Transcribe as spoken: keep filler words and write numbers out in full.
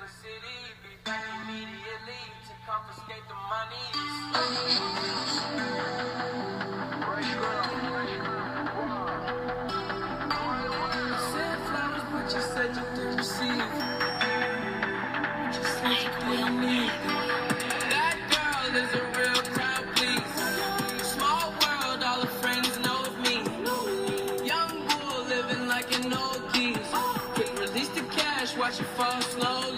the city, be back immediately to confiscate the money. Send flowers, but you said you didn't receive. You said you didn't need. That girl is a real crowd, please. Small world, all her friends know of me. Young bull living like an old geese. Quick release the cash, watch it fall slow.